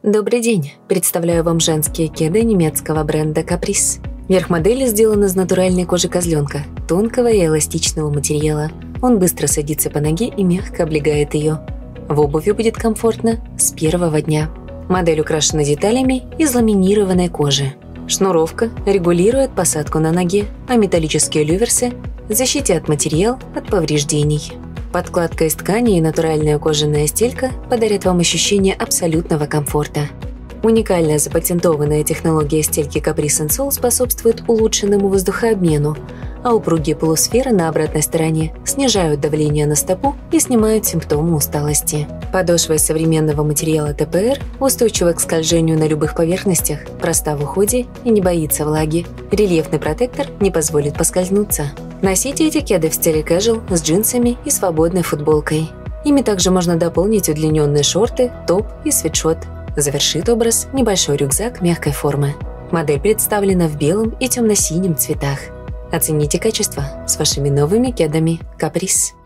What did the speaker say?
Добрый день! Представляю вам женские кеды немецкого бренда Caprice. Верх модели сделан из натуральной кожи козленка, тонкого и эластичного материала. Он быстро садится по ноге и мягко облегает ее. В обуви будет комфортно с первого дня. Модель украшена деталями из ламинированной кожи. Шнуровка регулирует посадку на ноге, а металлические люверсы защитят материал от повреждений. Подкладка из ткани и натуральная кожаная стелька подарят вам ощущение абсолютного комфорта. Уникальная запатентованная технология стельки Caprice Soul способствует улучшенному воздухообмену, а упругие полусферы на обратной стороне снижают давление на стопу и снимают симптомы усталости. Подошва из современного материала ТПР устойчива к скольжению на любых поверхностях, проста в уходе и не боится влаги. Рельефный протектор не позволит поскользнуться. Носите эти кеды в стиле casual с джинсами и свободной футболкой. Ими также можно дополнить удлиненные шорты, топ и свитшот. Завершит образ небольшой рюкзак мягкой формы. Модель представлена в белом и темно-синем цветах. Оцените качество с вашими новыми кедами Caprice.